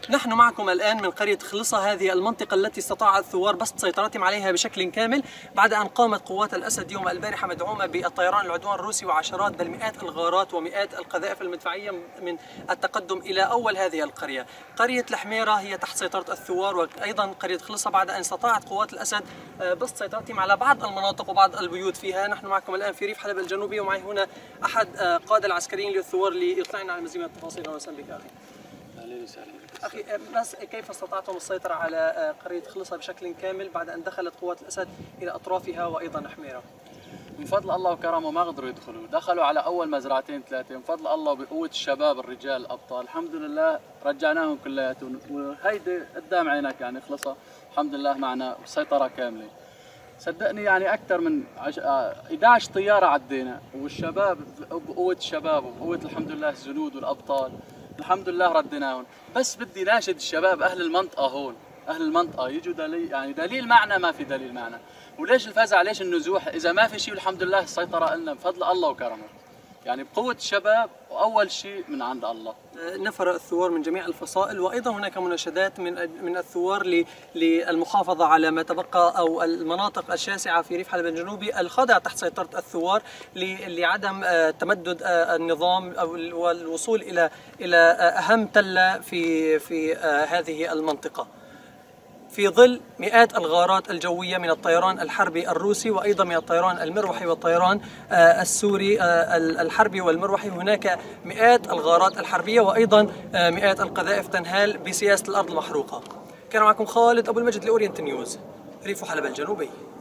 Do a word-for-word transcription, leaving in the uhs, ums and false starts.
نحن معكم الآن من قرية خلصة، هذه المنطقة التي استطاع الثوار بسط سيطرتهم عليها بشكل كامل بعد أن قامت قوات الأسد يوم البارحة مدعومة بالطيران العدوان الروسي وعشرات بل مئات الغارات ومئات القذائف المدفعية من التقدم إلى أول هذه القرية. قرية الحميرة هي تحت سيطرة الثوار، وأيضا قرية خلصة بعد أن استطاعت قوات الأسد بسط سيطرتهم على بعض المناطق وبعض البيوت فيها. نحن معكم الآن في ريف حلب الجنوبي، ومعي هنا أحد قادة العسكريين للثوار ليطلعنا على مزيد من التفاصيل. أهلا وسهلا بك أخي. اهلا وسهلا أخي، بس كيف استطعتم السيطرة على قرية خلصة بشكل كامل بعد أن دخلت قوات الأسد إلى أطرافها وأيضا حميرة؟ من فضل الله وكرمه ما قدروا يدخلوا، دخلوا على أول مزرعتين ثلاثة، من فضل الله وبقوة الشباب الرجال الأبطال الحمد لله رجعناهم كلياتهم، وهيدي قدام عينك يعني خلصة الحمد لله معنا سيطرة كاملة. صدقني يعني أكثر من إحدى عشرة طيارة عدينا، والشباب بقوة الشباب وبقوة الحمد لله الجنود والأبطال الحمد لله رديناهم. بس بدي ناشد الشباب أهل المنطقة هون، أهل المنطقة يجوا دليل، يعني دليل معنا ما في دليل معنا. وليش الفزع؟ ليش النزوح؟ إذا ما في شيء والحمد لله السيطرة لنا بفضل الله وكرمه، يعني بقوة الشباب وأول شيء من عند الله. نفر الثوار من جميع الفصائل، وأيضا هناك مناشدات من من الثوار للمحافظة على ما تبقى أو المناطق الشاسعة في ريف حلب الجنوبي الخاضعة تحت سيطرة الثوار لعدم تمدد النظام أو والوصول إلى إلى أهم تلة في في هذه المنطقة، في ظل مئات الغارات الجوية من الطيران الحربي الروسي وأيضا من الطيران المروحي والطيران السوري الحربي والمروحي. هناك مئات الغارات الحربية وأيضا مئات القذائف تنهال بسياسة الأرض المحروقة. كان معكم خالد أبو المجد لأورينت نيوز، ريف حلب الجنوبي.